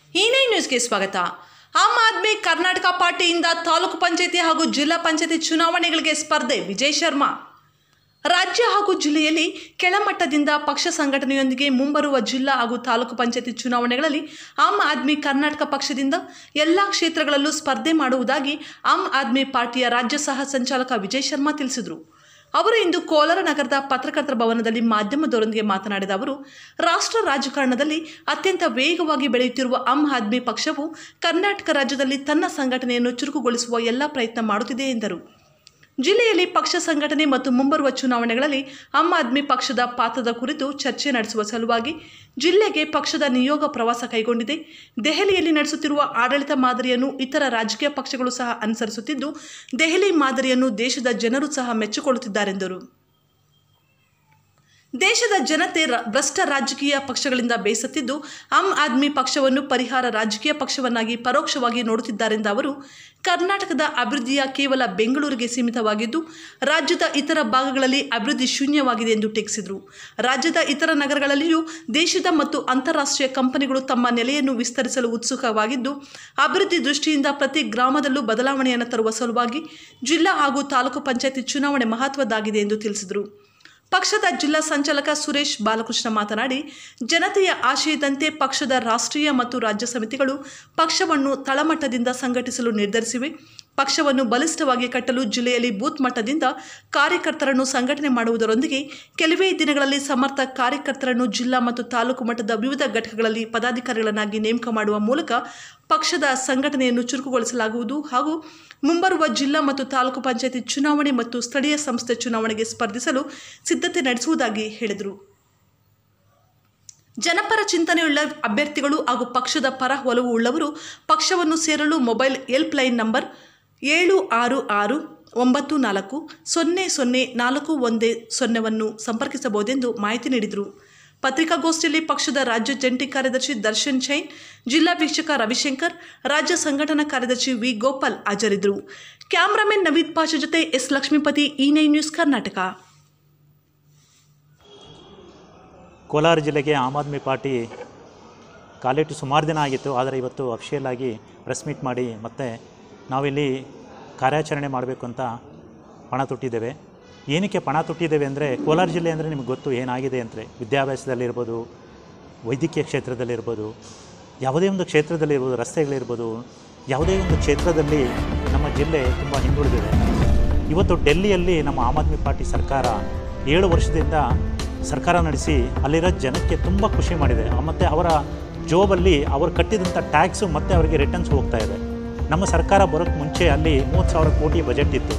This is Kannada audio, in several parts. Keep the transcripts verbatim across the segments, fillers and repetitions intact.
ಈನೈ ನ್ಯೂಸ್ಗೆ ಸ್ವಾಗತ. ಆಮ್ ಆದ್ಮಿ ಕರ್ನಾಟಕ ಪಾರ್ಟಿಯಿಂದ ತಾಲೂಕು ಪಂಚಾಯತಿ ಹಾಗೂ ಜಿಲ್ಲಾ ಪಂಚಾಯತಿ ಚುನಾವಣೆಗಳಿಗೆ ಸ್ಪರ್ಧೆ. ವಿಜಯ್ ಶರ್ಮಾ. ರಾಜ್ಯ ಹಾಗೂ ಜಿಲ್ಲೆಯಲ್ಲಿ ಕೆಳಮಟ್ಟದಿಂದ ಪಕ್ಷ ಸಂಘಟನೆಯೊಂದಿಗೆ ಮುಂಬರುವ ಜಿಲ್ಲಾ ಹಾಗೂ ತಾಲೂಕು ಪಂಚಾಯತಿ ಚುನಾವಣೆಗಳಲ್ಲಿ ಆಮ್ ಆದ್ಮಿ ಕರ್ನಾಟಕ ಪಕ್ಷದಿಂದ ಎಲ್ಲ ಕ್ಷೇತ್ರಗಳಲ್ಲೂ ಸ್ಪರ್ಧೆ ಮಾಡುವುದಾಗಿ ಆಮ್ ಆದ್ಮಿ ಪಾರ್ಟಿಯ ರಾಜ್ಯ ಸಹ ಸಂಚಾಲಕ ವಿಜಯ್ ಶರ್ಮಾ ತಿಳಿಸಿದರು. ಅವರು ಇಂದು ಕೋಲಾರ ನಗರದ ಪತ್ರಕರ್ತರ ಭವನದಲ್ಲಿ ಮಾಧ್ಯಮದವರೊಂದಿಗೆ ಮಾತನಾಡಿದ ಅವರು, ರಾಷ್ಟ್ರ ರಾಜಕಾರಣದಲ್ಲಿ ಅತ್ಯಂತ ವೇಗವಾಗಿ ಬೆಳೆಯುತ್ತಿರುವ ಆಮ್ ಆದ್ಮಿ ಪಕ್ಷವು ಕರ್ನಾಟಕ ರಾಜ್ಯದಲ್ಲಿ ತನ್ನ ಸಂಘಟನೆಯನ್ನು ಚುರುಕುಗೊಳಿಸುವ ಎಲ್ಲ ಪ್ರಯತ್ನ ಮಾಡುತ್ತಿದೆ ಎಂದರು. ಜಿಲ್ಲೆಯಲ್ಲಿ ಪಕ್ಷ ಸಂಘಟನೆ ಮತ್ತು ಮುಂಬರುವ ಚುನಾವಣೆಗಳಲ್ಲಿ ಆಮ್ ಆದ್ಮಿ ಪಕ್ಷದ ಪಾತ್ರದ ಕುರಿತು ಚರ್ಚೆ ನಡೆಸುವ ಸಲುವಾಗಿ ಜಿಲ್ಲೆಗೆ ಪಕ್ಷದ ನಿಯೋಗ ಪ್ರವಾಸ ಕೈಗೊಂಡಿದೆ. ದೆಹಲಿಯಲ್ಲಿ ನಡೆಸುತ್ತಿರುವ ಆಡಳಿತ ಮಾದರಿಯನ್ನು ಇತರ ರಾಜಕೀಯ ಪಕ್ಷಗಳು ಸಹ ಅನುಸರಿಸುತ್ತಿದ್ದು, ದೆಹಲಿ ಮಾದರಿಯನ್ನು ದೇಶದ ಜನರು ಸಹ ಮೆಚ್ಚಿಕೊಳ್ಳುತ್ತಿದ್ದಾರೆಂದರು. ದೇಶದ ಜನತೆ ಭ್ರಷ್ಟ ರಾಜಕೀಯ ಪಕ್ಷಗಳಿಂದ ಬೇಸತ್ತಿದ್ದು, ಆಮ್ ಆದ್ಮಿ ಪಕ್ಷವನ್ನು ಪರಿಹಾರ ರಾಜಕೀಯ ಪಕ್ಷವನ್ನಾಗಿ ಪರೋಕ್ಷವಾಗಿ ನೋಡುತ್ತಿದ್ದಾರೆಂದ ಅವರು, ಕರ್ನಾಟಕದ ಅಭಿವೃದ್ಧಿಯ ಕೇವಲ ಬೆಂಗಳೂರಿಗೆ ಸೀಮಿತವಾಗಿದ್ದು, ರಾಜ್ಯದ ಇತರ ಭಾಗಗಳಲ್ಲಿ ಅಭಿವೃದ್ಧಿ ಶೂನ್ಯವಾಗಿದೆ ಎಂದು ಟೀಕಿಸಿದರು. ರಾಜ್ಯದ ಇತರ ನಗರಗಳಲ್ಲಿಯೂ ದೇಶದ ಮತ್ತು ಅಂತಾರಾಷ್ಟ್ರೀಯ ಕಂಪನಿಗಳು ತಮ್ಮ ನೆಲೆಯನ್ನು ವಿಸ್ತರಿಸಲು ಉತ್ಸುಕವಾಗಿದ್ದು, ಅಭಿವೃದ್ಧಿ ದೃಷ್ಟಿಯಿಂದ ಪ್ರತಿ ಗ್ರಾಮದಲ್ಲೂ ಬದಲಾವಣೆಯನ್ನು ತರುವ ಸಲುವಾಗಿ ಜಿಲ್ಲಾ ಹಾಗೂ ತಾಲೂಕು ಪಂಚಾಯತಿ ಚುನಾವಣೆ ಮಹತ್ವದ್ದಾಗಿದೆ ಎಂದು ತಿಳಿಸಿದರು. ಪಕ್ಷದ ಜಿಲ್ಲಾ ಸಂಚಾಲಕ ಸುರೇಶ್ ಬಾಲಕೃಷ್ಣ ಮಾತನಾಡಿ, ಜನತೆಯ ಆಶಯದಂತೆ ಪಕ್ಷದ ರಾಷ್ಟ್ರೀಯ ಮತ್ತು ರಾಜ್ಯ ಸಮಿತಿಗಳು ಪಕ್ಷವನ್ನು ತಳಮಟ್ಟದಿಂದ ಸಂಘಟಿಸಲು ನಿರ್ಧರಿಸಿವೆ. ಪಕ್ಷವನ್ನು ಬಲಿಷ್ಠವಾಗಿ ಕಟ್ಟಲು ಜಿಲ್ಲೆಯಲ್ಲಿ ಬೂತ್ ಮಟ್ಟದಿಂದ ಕಾರ್ಯಕರ್ತರನ್ನು ಸಂಘಟನೆ ಮಾಡುವುದರೊಂದಿಗೆ ಕೆಲವೇ ದಿನಗಳಲ್ಲಿ ಸಮರ್ಥ ಕಾರ್ಯಕರ್ತರನ್ನು ಜಿಲ್ಲಾ ಮತ್ತು ತಾಲೂಕು ಮಟ್ಟದ ವಿವಿಧ ಘಟಕಗಳಲ್ಲಿ ಪದಾಧಿಕಾರಿಗಳನ್ನಾಗಿ ನೇಮಕ ಮಾಡುವ ಮೂಲಕ ಪಕ್ಷದ ಸಂಘಟನೆಯನ್ನು ಚುರುಕುಗೊಳಿಸಲಾಗುವುದು ಹಾಗೂ ಮುಂಬರುವ ಜಿಲ್ಲಾ ಮತ್ತು ತಾಲೂಕು ಪಂಚಾಯತಿ ಚುನಾವಣೆ ಮತ್ತು ಸ್ಥಳೀಯ ಸಂಸ್ಥೆ ಚುನಾವಣೆಗೆ ಸ್ಪರ್ಧಿಸಲು ಸಿದ್ಧತೆ ನಡೆಸುವುದಾಗಿ ಹೇಳಿದರು. ಜನಪರ ಚಿಂತನೆಯುಳ್ಳ ಅಭ್ಯರ್ಥಿಗಳು ಹಾಗೂ ಪಕ್ಷದ ಪರ ಒಲವು ಉಳ್ಳವರು ಪಕ್ಷವನ್ನು ಸೇರಲು ಮೊಬೈಲ್ ಹೆಲ್ಪ್ ಲೈನ್ ನಂಬರ್ ಏಳು ಆರು ಆರು ಒಂಬತ್ತು ನಾಲ್ಕು ಸೊನ್ನೆ ಸೊನ್ನೆ ನಾಲ್ಕು ಒಂದೇ ಸೊನ್ನೆವನ್ನು ಸಂಪರ್ಕಿಸಬಹುದೆಂದು ಮಾಹಿತಿ ನೀಡಿದರು. ಪತ್ರಿಕಾಗೋಷ್ಠಿಯಲ್ಲಿ ಪಕ್ಷದ ರಾಜ್ಯ ಜಂಟಿ ಕಾರ್ಯದರ್ಶಿ ದರ್ಶನ್ ಜೈನ್, ಜಿಲ್ಲಾ ವೀಕ್ಷಕ ರವಿಶಂಕರ್, ರಾಜ್ಯ ಸಂಘಟನಾ ಕಾರ್ಯದರ್ಶಿ ವಿ ಗೋಪಾಲ್ ಹಾಜರಿದ್ದರು. ಕ್ಯಾಮರಾಮನ್ ನವೀದ್ ಪಾಷಾ ಜೊತೆ ಎಸ್ ಲಕ್ಷ್ಮೀಪತಿ, ಈನೈ ನ್ಯೂಸ್ ಕರ್ನಾಟಕ. ಕೋಲಾರ ಜಿಲ್ಲೆಗೆ ಆಮ್ ಆದ್ಮಿ ಪಾರ್ಟಿ ಕಾಲಿಟ್ಟು ಸುಮಾರು ದಿನ ಆಗಿತ್ತು. ಆದರೆ ಇವತ್ತು ಅಫಿಷಿಯಲ್ ಆಗಿ ಪ್ರೆಸ್ ಮೀಟ್ ಮಾಡಿ ಮತ್ತೆ ನಾವಿಲ್ಲಿ ಕಾರ್ಯಾಚರಣೆ ಮಾಡಬೇಕು ಅಂತ ಪಣ ತೊಟ್ಟಿದ್ದೇವೆ. ಏನಕ್ಕೆ ಪಣ ತೊಟ್ಟಿದ್ದೇವೆ ಅಂದರೆ, ಕೋಲಾರ ಜಿಲ್ಲೆ ಅಂದರೆ ನಿಮಗೆ ಗೊತ್ತು ಏನಾಗಿದೆ ಅಂದರೆ, ವಿದ್ಯಾಭ್ಯಾಸದಲ್ಲಿರ್ಬೋದು, ವೈದ್ಯಕೀಯ ಕ್ಷೇತ್ರದಲ್ಲಿರ್ಬೋದು, ಯಾವುದೇ ಒಂದು ಕ್ಷೇತ್ರದಲ್ಲಿರ್ಬೋದು, ರಸ್ತೆಗಳಿರ್ಬೋದು, ಯಾವುದೇ ಒಂದು ಕ್ಷೇತ್ರದಲ್ಲಿ ನಮ್ಮ ಜಿಲ್ಲೆ ತುಂಬ ಹಿಂದುಳಿದಿದೆ. ಇವತ್ತು ಡೆಲ್ಲಿಯಲ್ಲಿ ನಮ್ಮ ಆಮ್ ಆದ್ಮಿ ಪಾರ್ಟಿ ಸರ್ಕಾರ ಏಳು ವರ್ಷದಿಂದ ಸರ್ಕಾರ ನಡೆಸಿ ಅಲ್ಲಿರೋ ಜನಕ್ಕೆ ತುಂಬ ಖುಷಿ ಮಾಡಿದೆ. ಮತ್ತು ಅವರ ಜೋಬಲ್ಲಿ ಅವರು ಕಟ್ಟಿದಂಥ ಟ್ಯಾಕ್ಸು ಮತ್ತು ಅವರಿಗೆ ರಿಟರ್ನ್ಸ್ ಹೋಗ್ತಾ ಇದೆ. ನಮ್ಮ ಸರ್ಕಾರ ಬರೋಕ್ಕೆ ಮುಂಚೆ ಅಲ್ಲಿ ಮೂವತ್ತು ಸಾವಿರ ಕೋಟಿ ಬಜೆಟ್ ಇತ್ತು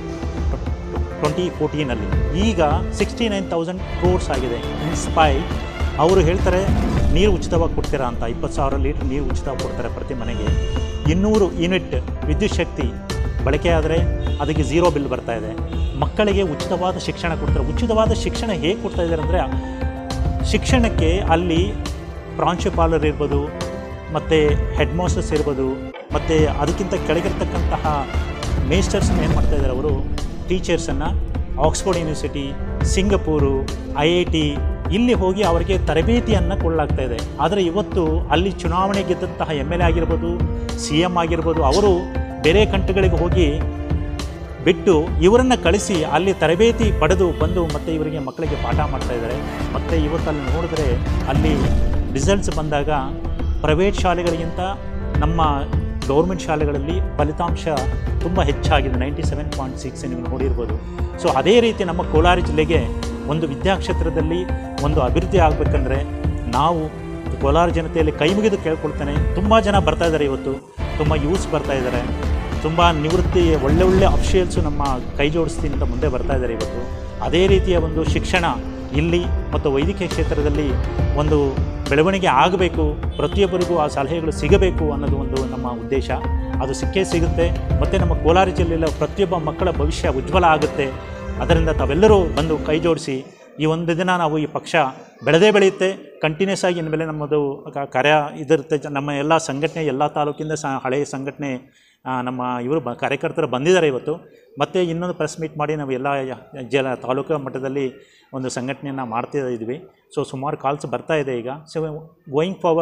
ಟ್ವೆಂಟಿ ಫೋರ್ಟೀನಲ್ಲಿ. ಈಗ ಸಿಕ್ಸ್ಟಿ ನೈನ್ ತೌಸಂಡ್ ಕ್ರೋರ್ಸ್ ಆಗಿದೆ. ಇನ್ಸ್ಪೈ ಅವರು ಹೇಳ್ತಾರೆ ನೀರು ಉಚಿತವಾಗಿ ಕೊಡ್ತೀರಾ ಅಂತ, ಇಪ್ಪತ್ತು ಸಾವಿರ ಲೀಟ್ರ್ ನೀರು ಉಚಿತವಾಗಿ ಕೊಡ್ತಾರೆ ಪ್ರತಿ ಮನೆಗೆ. ಇನ್ನೂರು ಯೂನಿಟ್ ವಿದ್ಯುತ್ ಶಕ್ತಿ ಬಳಕೆ ಆದರೆ ಅದಕ್ಕೆ ಝೀರೋ ಬಿಲ್ ಬರ್ತಾ ಇದೆ. ಮಕ್ಕಳಿಗೆ ಉಚಿತವಾದ ಶಿಕ್ಷಣ ಕೊಡ್ತಾರೆ. ಉಚಿತವಾದ ಶಿಕ್ಷಣ ಹೇಗೆ ಕೊಡ್ತಾ ಇದ್ದಾರೆ ಅಂದರೆ, ಶಿಕ್ಷಣಕ್ಕೆ ಅಲ್ಲಿ ಪ್ರಾಂಶುಪಾಲರು ಇರ್ಬೋದು, ಮತ್ತು ಹೆಡ್ ಮಾಸ್ಟರ್ಸ್ ಇರ್ಬೋದು, ಮತ್ತು ಅದಕ್ಕಿಂತ ಕೆಳಗಿರ್ತಕ್ಕಂತಹ ಮೇಸ್ಟರ್ಸ್ನ ಏನು ಮಾಡ್ತಾಯಿದ್ದಾರೆ ಅವರು, ಟೀಚರ್ಸನ್ನು Oxford university, Singapore, I I T ಇಲ್ಲಿ ಹೋಗಿ ಅವರಿಗೆ ತರಬೇತಿಯನ್ನು ಕೊಡಲಾಗ್ತಾ ಇದೆ. ಆದರೆ ಇವತ್ತು ಅಲ್ಲಿ ಚುನಾವಣೆ ಗೆದ್ದಂತಹ ಎಮ್ ಎಲ್ ಎ ಆಗಿರ್ಬೋದು, ಸಿ ಎಮ್ ಆಗಿರ್ಬೋದು, ಅವರು ಬೇರೆ ಕಂಟ್ರಿಗಳಿಗೆ ಹೋಗಿ ಬಿಟ್ಟು ಇವರನ್ನು ಕಳಿಸಿ ಅಲ್ಲಿ ತರಬೇತಿ ಪಡೆದು ಬಂದು ಮತ್ತು ಇವರಿಗೆ ಮಕ್ಕಳಿಗೆ ಪಾಠ ಮಾಡ್ತಾಯಿದ್ದಾರೆ. ಮತ್ತು ಇವತ್ತು ಅಲ್ಲಿ ನೋಡಿದ್ರೆ ಅಲ್ಲಿ ರಿಸಲ್ಟ್ಸ್ ಬಂದಾಗ ಪ್ರೈವೇಟ್ ಶಾಲೆಗಳಿಗಿಂತ ನಮ್ಮ ಗೌರ್ಮೆಂಟ್ ಶಾಲೆಗಳಲ್ಲಿ ಫಲಿತಾಂಶ ತುಂಬ ಹೆಚ್ಚಾಗಿದೆ. ನೈಂಟಿ ಸೆವೆನ್ ಪಾಯಿಂಟ್ ಸಿಕ್ಸ್ ನೀವು ನೋಡಿರ್ಬೋದು. ಸೊ ಅದೇ ರೀತಿ ನಮ್ಮ ಕೋಲಾರ ಜಿಲ್ಲೆಗೆ ಒಂದು ವಿದ್ಯಾಕ್ಷೇತ್ರದಲ್ಲಿ ಒಂದು ಅಭಿವೃದ್ಧಿ ಆಗಬೇಕಂದ್ರೆ ನಾವು ಕೋಲಾರ ಜನತೆಯಲ್ಲಿ ಕೈ ಮುಗಿದು ಕೇಳ್ಕೊಳ್ತೇನೆ. ತುಂಬ ಜನ ಬರ್ತಾಯಿದ್ದಾರೆ, ಇವತ್ತು ತುಂಬ ಯೂಸ್ ಬರ್ತಾಯಿದ್ದಾರೆ, ತುಂಬ ನಿವೃತ್ತಿ ಒಳ್ಳೆ ಒಳ್ಳೆ ಅಫಿಷಿಯಲ್ಸು ನಮ್ಮ ಕೈ ಜೋಡಿಸ್ತೀನಿ ಅಂತ ಮುಂದೆ ಬರ್ತಾಯಿದ್ದಾರೆ. ಇವತ್ತು ಅದೇ ರೀತಿಯ ಒಂದು ಶಿಕ್ಷಣ ಇಲ್ಲಿ ಮತ್ತು ವೈದ್ಯಕೀಯ ಕ್ಷೇತ್ರದಲ್ಲಿ ಒಂದು ಬೆಳವಣಿಗೆ ಆಗಬೇಕು, ಪ್ರತಿಯೊಬ್ಬರಿಗೂ ಆ ಸಲಹೆಗಳು ಸಿಗಬೇಕು ಅನ್ನೋದು ಒಂದು ನಮ್ಮ ಉದ್ದೇಶ. ಅದು ಸಿಕ್ಕೇ ಸಿಗುತ್ತೆ. ಮತ್ತು ನಮ್ಮ ಕೋಲಾರ ಜಿಲ್ಲೆಯಲ್ಲಿ ಪ್ರತಿಯೊಬ್ಬ ಮಕ್ಕಳ ಭವಿಷ್ಯ ಉಜ್ವಲ ಆಗುತ್ತೆ. ಅದರಿಂದ ತಾವೆಲ್ಲರೂ ಬಂದು ಕೈ ಜೋಡಿಸಿ ಈ ಒಂದು ದಿನ ನಾವು ಈ ಪಕ್ಷ ಬೆಳೆದೇ ಬೆಳೆಯುತ್ತೆ. ಕಂಟಿನ್ಯೂಸ್ ಆಗಿ ಇನ್ಮೇಲೆ ನಮ್ಮದು ಕಾರ್ಯ ಇದಿರುತ್ತೆ. ನಮ್ಮ ಎಲ್ಲ ಸಂಘಟನೆ ಎಲ್ಲ ತಾಲೂಕಿಂದ ಸಹ ಹಳೆಯ ಸಂಘಟನೆ ನಮ್ಮ ಇವರು ಬ ಕಾರ್ಯಕರ್ತರು ಬಂದಿದ್ದಾರೆ ಇವತ್ತು. ಮತ್ತು ಇನ್ನೊಂದು ಪ್ರೆಸ್ ಮೀಟ್ ಮಾಡಿ ನಾವು ಎಲ್ಲ ಜಲ ತಾಲೂಕು ಮಟ್ಟದಲ್ಲಿ ಒಂದು ಸಂಘಟನೆಯನ್ನು ಮಾಡ್ತಾ ಇದ್ವಿ. ಸೊ ಸುಮಾರು ಕಾಲ್ಸ್ ಬರ್ತಾ ಇದೆ ಈಗ. ಸೊ ಗೋಯಿಂಗ್ ಫಾರ್ವರ್ಡ್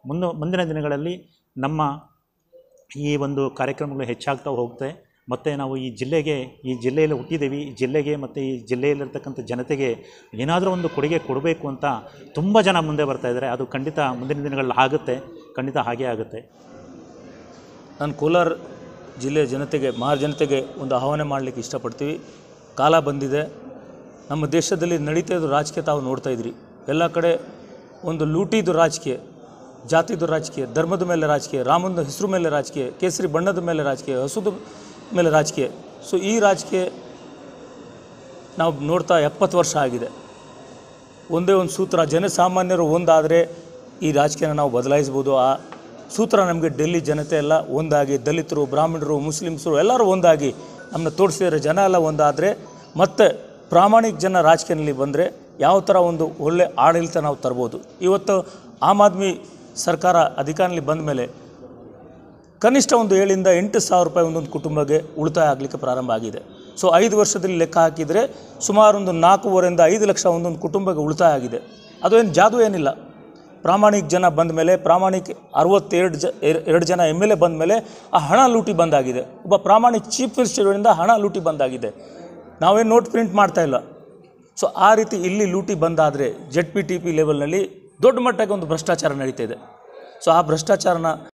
ಮುನ್ನು ಮುಂದಿನ ದಿನಗಳಲ್ಲಿ ನಮ್ಮ ಈ ಒಂದು ಕಾರ್ಯಕ್ರಮಗಳು ಹೆಚ್ಚಾಗ್ತಾ ಹೋಗುತ್ತೆ ಮತ್ತು ನಾವು ಈ ಜಿಲ್ಲೆಗೆ ಈ ಜಿಲ್ಲೆಯಲ್ಲಿ ಹುಟ್ಟಿದ್ದೀವಿ ಈ ಜಿಲ್ಲೆಗೆ ಮತ್ತು ಈ ಜಿಲ್ಲೆಯಲ್ಲಿರ್ತಕ್ಕಂಥ ಜನತೆಗೆ ಏನಾದರೂ ಒಂದು ಕೊಡುಗೆ ಕೊಡಬೇಕು ಅಂತ ತುಂಬ ಜನ ಮುಂದೆ ಬರ್ತಾಯಿದ್ದಾರೆ. ಅದು ಖಂಡಿತ ಮುಂದಿನ ದಿನಗಳಲ್ಲಿ ಆಗುತ್ತೆ, ಖಂಡಿತ ಹಾಗೇ ಆಗುತ್ತೆ. ನಾನು ಕೋಲಾರ ಜಿಲ್ಲೆಯ ಜನತೆಗೆ ಮಹಾ ಜನತೆಗೆ ಒಂದು ಆಹ್ವಾನ ಮಾಡಲಿಕ್ಕೆ ಇಷ್ಟಪಡ್ತೀವಿ. ಕಾಲ ಬಂದಿದೆ. ನಮ್ಮ ದೇಶದಲ್ಲಿ ನಡೀತಾ ಇರೋ ರಾಜಕೀಯ ತಾವು ನೋಡ್ತಾ ಇದ್ರಿ. ಎಲ್ಲ ಕಡೆ ಒಂದು ಲೂಟಿದು ರಾಜಕೀಯ, ಜಾತಿದು ರಾಜಕೀಯ, ಧರ್ಮದ ಮೇಲೆ ರಾಜಕೀಯ, ರಾಮನ ಹೆಸರು ಮೇಲೆ ರಾಜಕೀಯ, ಕೇಸರಿ ಬಣ್ಣದ ಮೇಲೆ ರಾಜಕೀಯ, ಹಸುದ ಮೇಲೆ ರಾಜಕೀಯ. ಸೊ ಈ ರಾಜಕೀಯ ನಾವು ನೋಡ್ತಾ ಎಪ್ಪತ್ತು ವರ್ಷ ಆಗಿದೆ. ಒಂದೇ ಒಂದು ಸೂತ್ರ, ಜನಸಾಮಾನ್ಯರು ಒಂದಾದರೆ ಈ ರಾಜಕೀಯನ ನಾವು ಬದಲಾಯಿಸ್ಬೋದು. ಆ ಸೂತ್ರ ನಮಗೆ ಡೆಲ್ಲಿ ಜನತೆ ಎಲ್ಲ ಒಂದಾಗಿ, ದಲಿತರು, ಬ್ರಾಹ್ಮಣರು, ಮುಸ್ಲಿಮ್ಸರು ಎಲ್ಲರೂ ಒಂದಾಗಿ ನಮ್ಮನ್ನ ತೋರಿಸಿದರೆ, ಜನ ಎಲ್ಲ ಒಂದಾದರೆ, ಮತ್ತು ಪ್ರಾಮಾಣಿಕ ಜನ ರಾಜಕೀಯದಲ್ಲಿ ಬಂದರೆ ಯಾವ ಥರ ಒಂದು ಒಳ್ಳೆ ಆಡಳಿತ ನಾವು ತರ್ಬೋದು. ಇವತ್ತು ಆಮ್ ಆದ್ಮಿ ಸರ್ಕಾರ ಅಧಿಕಾರದಲ್ಲಿ ಬಂದ ಮೇಲೆ ಕನಿಷ್ಠ ಒಂದು ಏಳಿಂದ ಎಂಟು ಸಾವಿರ ರೂಪಾಯಿ ಒಂದೊಂದು ಕುಟುಂಬಕ್ಕೆ ಉಳಿತಾಯ ಆಗಲಿಕ್ಕೆ ಪ್ರಾರಂಭ ಆಗಿದೆ. ಸೊ ಐದು ವರ್ಷದಲ್ಲಿ ಲೆಕ್ಕ ಹಾಕಿದರೆ ಸುಮಾರು ಒಂದು ನಾಲ್ಕೂವರೆಯಿಂದ ಐದು ಲಕ್ಷ ಒಂದೊಂದು ಕುಟುಂಬಕ್ಕೆ ಉಳಿತಾಯ ಆಗಿದೆ. ಅದು ಏನು ಜಾದು ಏನಿಲ್ಲ. ಪ್ರಾಮಾಣಿಕ ಜನ ಬಂದ ಮೇಲೆ, ಪ್ರಾಮಾಣಿಕ ಅರವತ್ತೆರಡು ಜ ಎರಡು ಜನ ಎಮ್ ಎಲ್ ಎ ಬಂದ ಮೇಲೆ ಆ ಹಣ ಲೂಟಿ ಬಂದಾಗಿದೆ. ಒಬ್ಬ ಪ್ರಾಮಾಣಿಕ ಚೀಫ್ ಮಿನಿಸ್ಟರಿಂದ ಹಣ ಲೂಟಿ ಬಂದಾಗಿದೆ. ನಾವೇನು ನೋಟ್ ಪ್ರಿಂಟ್ ಮಾಡ್ತಾಯಿಲ್ಲ. ಸೊ ಆ ರೀತಿ ಇಲ್ಲಿ ಲೂಟಿ ಬಂದಾದರೆ ಜೆಡ್ ಪಿ ಟಿ ಪಿ ಲೆವೆಲ್ನಲ್ಲಿ ದೊಡ್ಡ ಮಟ್ಟಕ್ಕೆ ಒಂದು ಭ್ರಷ್ಟಾಚಾರ ನಡೀತಾ ಇದೆ. ಸೊ ಆ ಭ್ರಷ್ಟಾಚಾರನ